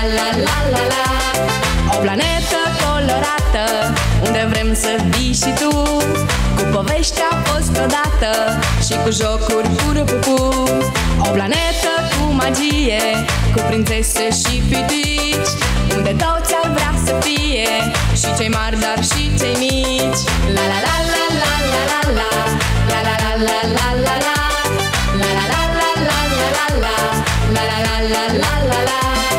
la la la la. O planetă colorată, unde vrem să vii și tu, cu povești a fost odată și cu jocuri puru-pupu. O planetă cu magie, cu prințese și pitici, unde toți ar vrea să fie, și cei mari, dar și cei mici. La la la la la la la la, la la la la la la la, la la la la la la la la, la la la la la la la.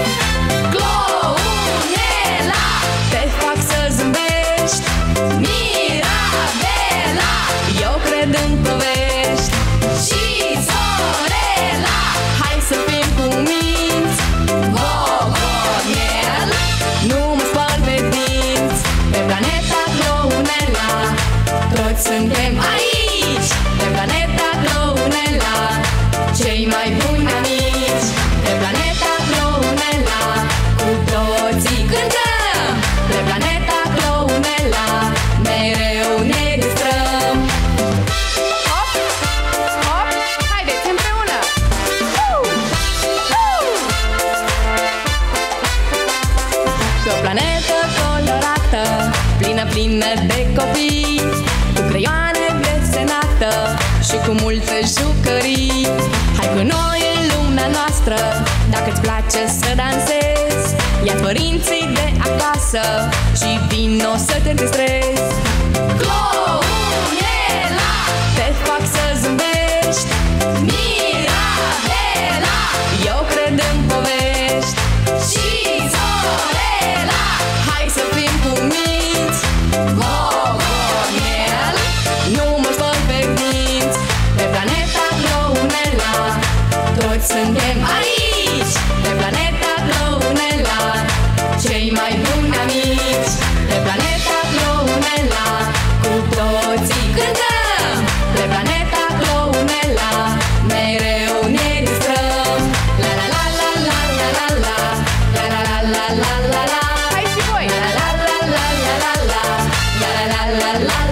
Glonela, te fac să zâmbești. Mirabela, eu cred în povești. Și Zorela, hai să fim cuminți. Gogonel, nu mă spăl pe dinți. Pe planeta Glonela, toți suntem aici. Pe planeta Glonela, cei mai buni amici. Pe planeta Glonela, cu toții cântăm. Pe planeta Glonela, mereu ne distrăm. Hop, hop, haideți împreună! Pe o planetă colorată, plină, plină de copii, cu creioane desenată și cu multe jucării. Hai cu noi în lumea noastră, dacă-ți place să dansezi. Ia părinții de acasă și vino să te distrezi. Glonela, te fac să zâmbești. Mirabela, eu cred în povești. Și Zorela, hai să fim cuminți. Gogonel, nu mă spăl pe dinți. Pe planeta Glonela, toți suntem aici. Pe planeta Glonela, cei mai buni amici. Pe planeta Glonela, cu toții cântăm. Pe planeta Glonela, mereu ne distrăm. La la la la la la la la, la la la la la la la. Hai și voi! La la la la la la la, la la la la la.